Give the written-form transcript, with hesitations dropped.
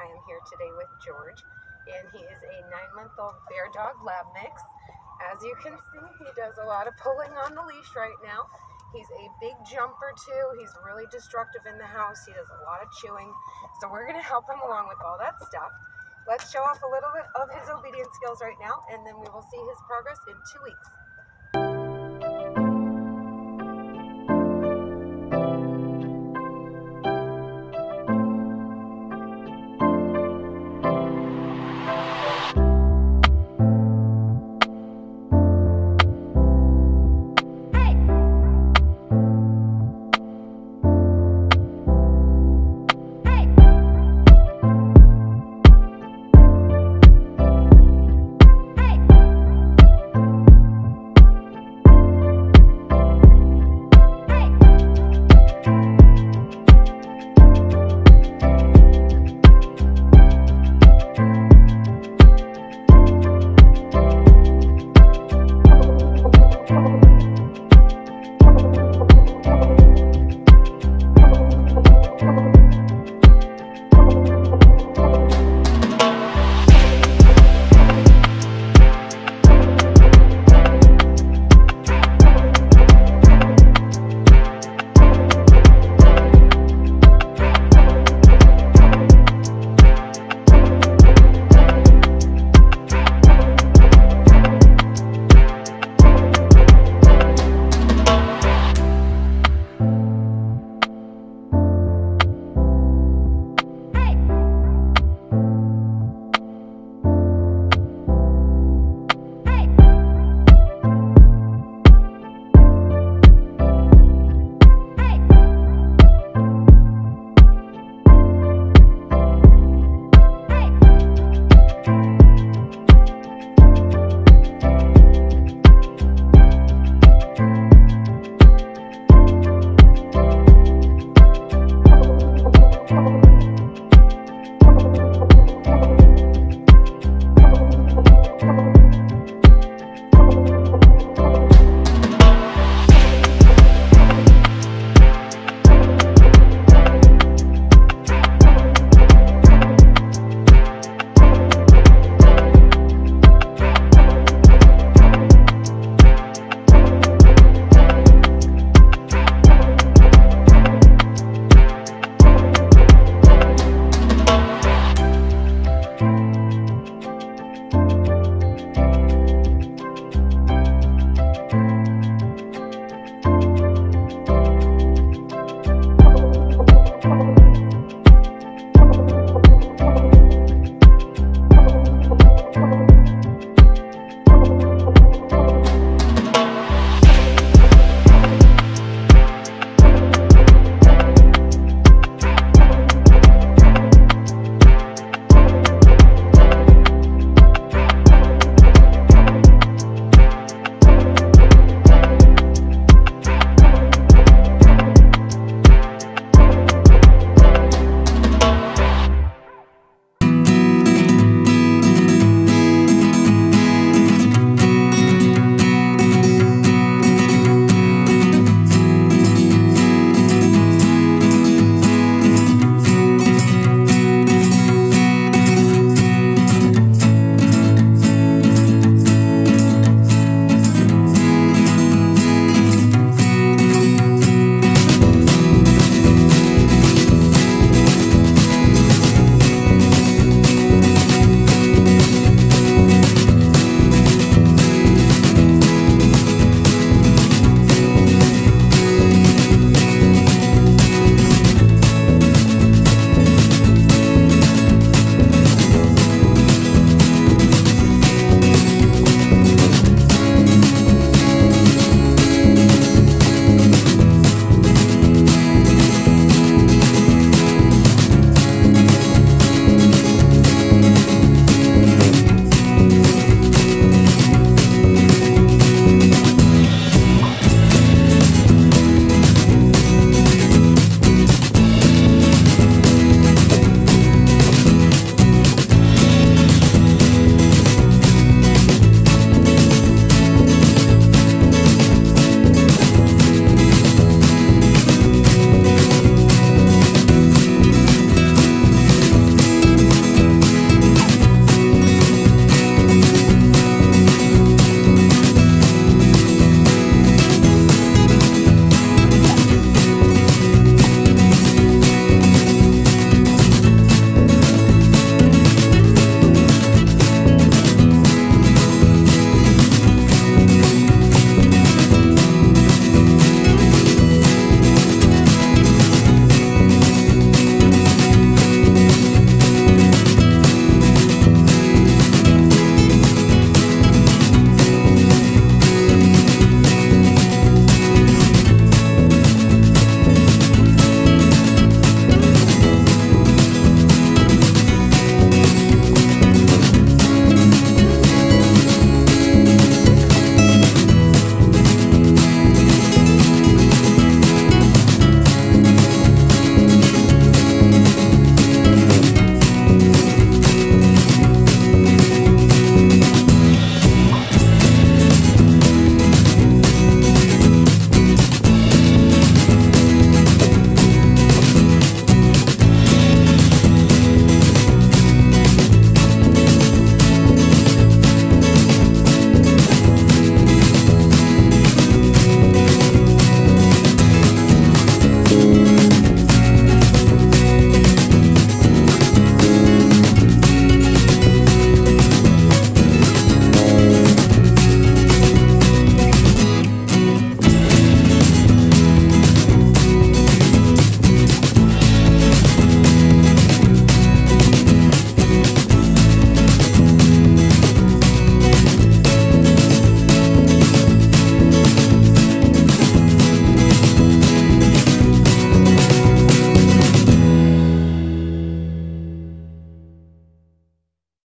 I am here today with George, and he is a 9-month-old bear dog lab mix. As you can see, he does a lot of pulling on the leash right now. He's a big jumper too. He's really destructive in the house. He does a lot of chewing, so we're going to help him along with all that stuff. Let's show off a little bit of his obedience skills right now, and then we will see his progress in 2 weeks.